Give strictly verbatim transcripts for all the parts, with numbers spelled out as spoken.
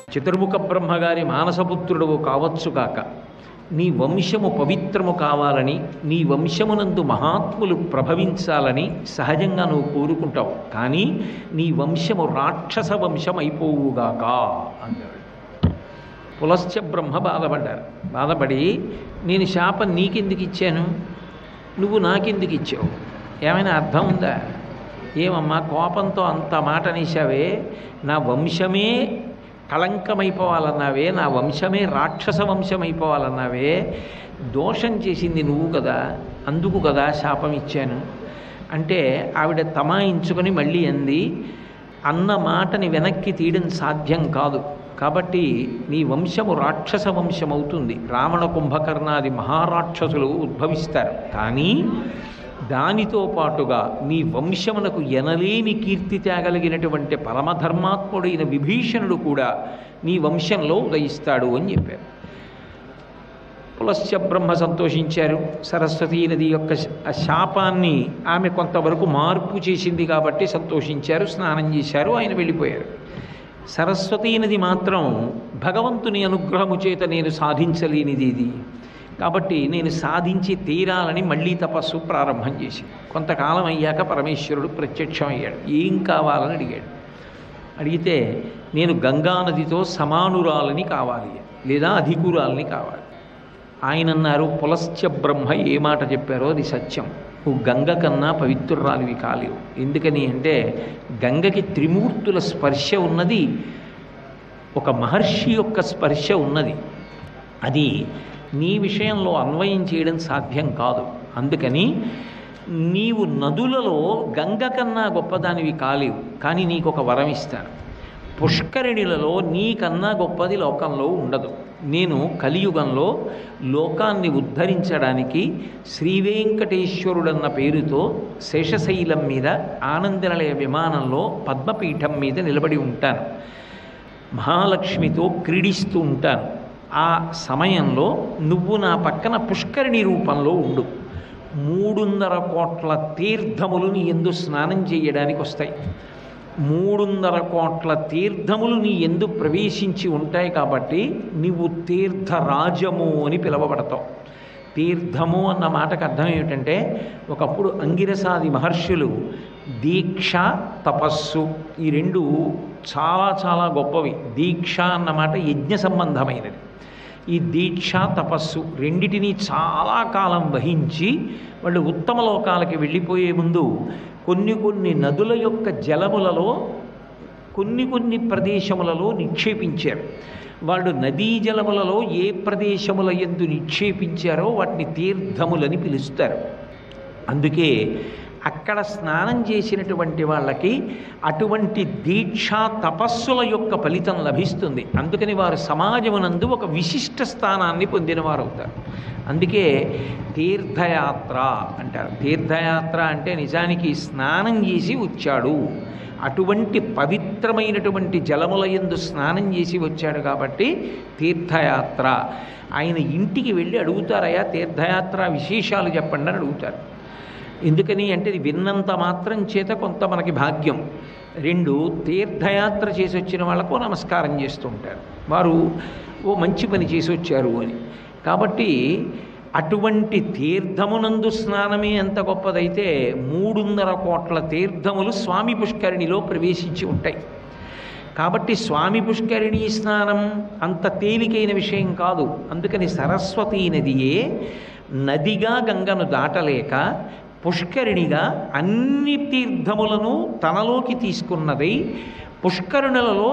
చతుర్ముఖ బ్రహ్మగారి మానసపుత్రుడు కావచ్చుగాక, నీ వంశము పవిత్రము కావాలని, నీ వంశమునందు మహాత్ములు ప్రభవించాలని సహజంగా నువ్వు కోరుకుంటావు. కానీ నీ వంశము రాక్షస వంశం అయిపోవుగాక అన్నాడు. పులశ్చ బ్రహ్మ బాధపడ్డారు. బాధపడి, నేను శాపం నీకెందుకు ఇచ్చాను, నువ్వు నాకెందుకు ఇచ్చావు, ఏమైనా అర్థం ఉందా? ఏమమ్మా కోపంతో అంత మాట అనేసావే, నా వంశమే కళంకమైపోవాలన్నావే, నా వంశమే రాక్షస వంశం అయిపోవాలన్నావే, దోషం చేసింది నువ్వు కదా, అందుకు కదా శాపం ఇచ్చాను అంటే ఆవిడ తమాయించుకొని మళ్ళీ అంది, అన్న మాటని వెనక్కి తీయడం సాధ్యం కాదు, కాబట్టి నీ వంశము రాక్షస వంశం అవుతుంది. రావణ కుంభకర్ణాది మహారాక్షసులు ఉద్భవిస్తారు. కానీ దానితో పాటుగా నీ వంశమునకు ఎనలేని కీర్తి తేగలిగినటువంటి పరమధర్మాత్ముడైన విభీషణుడు కూడా నీ వంశంలో ఉదయిస్తాడు అని చెప్పారు. పులశ్చ బ్రహ్మ సంతోషించారు. సరస్వతీ నది యొక్క శాపాన్ని ఆమె కొంతవరకు మార్పు చేసింది కాబట్టి సంతోషించారు, స్నానం చేశారు, ఆయన వెళ్ళిపోయారు. సరస్వతీ నది మాత్రం భగవంతుని అనుగ్రహము చేత నేను సాధించలేనిది ఇది, కాబట్టి నేను సాధించి తీరాలని మళ్ళీ తపస్సు ప్రారంభం చేసి కొంతకాలం అయ్యాక పరమేశ్వరుడు ప్రత్యక్షం అయ్యాడు. ఏం కావాలని అడిగాడు. అడిగితే నేను గంగానదితో సమానురాలని కావాలి, లేదా అధికురాలని కావాలి. ఆయన అన్నారు, పులశ్చ బ్రహ్మ ఏ మాట చెప్పారో అది సత్యం, నువ్వు గంగ కన్నా పవిత్రురాలివి కాలేవు. ఎందుకని అంటే గంగకి త్రిమూర్తుల స్పర్శ ఉన్నది, ఒక మహర్షి యొక్క స్పర్శ ఉన్నది. అది నీ విషయంలో అన్వయం చేయడం సాధ్యం కాదు. అందుకని నీవు నదులలో గంగ కన్నా గొప్పదానివి కాలేవు, కానీ నీకు ఒక వరం ఇస్తాను. పుష్కరిణిలలో నీకన్నా గొప్పది లోకంలో ఉండదు. నేను కలియుగంలో లోకాన్ని ఉద్ధరించడానికి శ్రీవేంకటేశ్వరుడన్న పేరుతో శేషశైలం మీద ఆనందనిలయ విమానంలో పద్మపీఠం మీద నిలబడి ఉంటాను, మహాలక్ష్మితో క్రీడిస్తూ ఉంటాను. ఆ సమయంలో నువ్వు నా పక్కన పుష్కరిణి రూపంలో ఉండు. మూడున్నర కోట్ల తీర్థములు నీ ఎందు స్నానం చేయడానికి వస్తాయి. మూడున్నర కోట్ల తీర్థములు నీ ఎందు ప్రవేశించి ఉంటాయి కాబట్టి నీవు తీర్థరాజము అని పిలువబడతావు. తీర్థము అన్న మాటకు అర్థం ఏమిటంటే, ఒకప్పుడు అంగిరసాది మహర్షులు దీక్ష తపస్సు ఈ రెండు చాలా చాలా గొప్పవి. దీక్ష అన్న మాట యజ్ఞ సంబంధమైనది. ఈ దీక్ష తపస్సు రెండిటినీ చాలా కాలం వహించి వాళ్ళు ఉత్తమ లోకాలకి వెళ్ళిపోయే ముందు కొన్ని కొన్ని నదుల యొక్క జలములలో కొన్ని కొన్ని ప్రదేశములలో నిక్షేపించారు. వాళ్ళు నదీ జలములలో ఏ ప్రదేశముల యందు నిక్షేపించారో వాటిని తీర్థములని పిలుస్తారు. అందుకే అక్కడ స్నానం చేసినటువంటి వాళ్ళకి అటువంటి దీక్షా తపస్సుల యొక్క ఫలితం లభిస్తుంది. అందుకని వారు సమాజమునందు ఒక విశిష్ట స్థానాన్ని పొందినవారు అవుతారు. అందుకే తీర్థయాత్ర అంటారు. తీర్థయాత్ర అంటే నిజానికి స్నానం చేసి వచ్చాడు, అటువంటి పవిత్రమైనటువంటి జలముల యందు స్నానం చేసి వచ్చాడు కాబట్టి తీర్థయాత్ర. ఆయన ఇంటికి వెళ్ళి అడుగుతారయ్యా తీర్థయాత్ర విశేషాలు చెప్పండి అని అడుగుతారు. ఎందుకని అంటే ఇది విన్నంత మాత్రం చేత కొంత మనకి భాగ్యం. రెండు, తీర్థయాత్ర చేసి వచ్చిన వాళ్ళకు నమస్కారం చేస్తూ ఉంటారు, వారు ఓ మంచి పని చేసి వచ్చారు అని. కాబట్టి అటువంటి తీర్థమునందు స్నానమే ఎంత గొప్పదైతే మూడున్నర కోట్ల తీర్థములు స్వామి పుష్కరిణిలో ప్రవేశించి ఉంటాయి. కాబట్టి స్వామి పుష్కరిణి స్నానం అంత తేలికైన విషయం కాదు. అందుకని సరస్వతీ నదియే నదిగా గంగను దాటలేక పుష్కరిణిగా అన్ని తీర్థములను తనలోకి తీసుకున్నదై పుష్కరుణులలో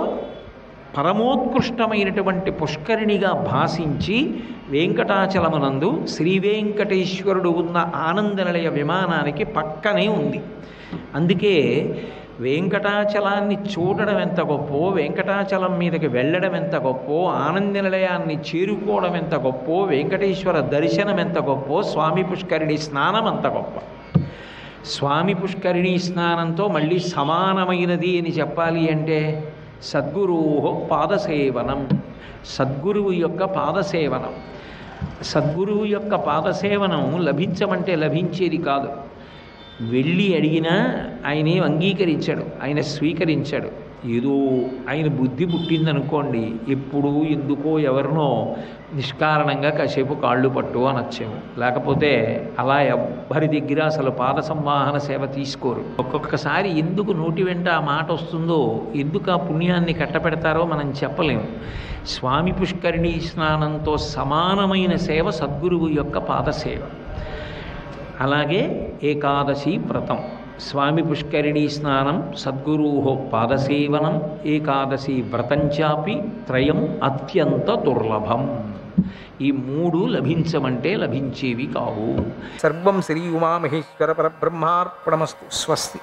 పరమోత్కృష్టమైనటువంటి పుష్కరిణిగా భాషించి వెంకటాచలమునందు శ్రీ వెంకటేశ్వరుడు ఉన్న ఆనందనిలయ విమానానికి పక్కనే ఉంది. అందుకే వెంకటాచలాన్ని చూడడం ఎంత గొప్పో, వెంకటాచలం మీదకి వెళ్ళడం ఎంత గొప్పో, ఆనంద నిలయాన్ని చేరుకోవడం ఎంత గొప్పో, వెంకటేశ్వర దర్శనం ఎంత గొప్పో, స్వామి పుష్కరిణి స్నానం అంత గొప్ప. స్వామి పుష్కరిణి స్నానంతో మళ్ళీ సమానమైనది అని చెప్పాలి అంటే సద్గురువు పాదసేవనం, సద్గురువు యొక్క పాదసేవనం. సద్గురువు యొక్క పాదసేవనం లభించమంటే లభించేది కాదు. వెళ్ళి అడిగినా ఆయనే అంగీకరించాడు, ఆయన స్వీకరించాడు. ఏదో ఆయన బుద్ధి పుట్టిందనుకోండి, ఎప్పుడు ఎందుకో ఎవరినో నిష్కారణంగా కాసేపు కాళ్ళు పట్టు అనొచ్చేమో. లేకపోతే అలా ఎవ్వరి దగ్గర అసలు పాద సంవాహన సేవ తీసుకోరు. ఒక్కొక్కసారి ఎందుకు నోటి వెంట ఆ మాట వస్తుందో, ఎందుకు ఆ పుణ్యాన్ని కట్టపెడతారో మనం చెప్పలేము. స్వామి పుష్కరిణీ స్నానంతో సమానమైన సేవ సద్గురువు యొక్క పాదసేవ. అలాగే ఏకాదశి వ్రతం, స్వామి పుష్కరిణీ స్నానం, సద్గురో పాదసేవనం, ఏకాదశి వ్రతంచాపి త్రయం అత్యంత దుర్లభం. ఈ మూడు లభించమంటే లభించేవి కావు. సర్వం శ్రీ ఉమామహేశ్వర పరబ్రహ్మార్పణమస్తు. స్వస్తి.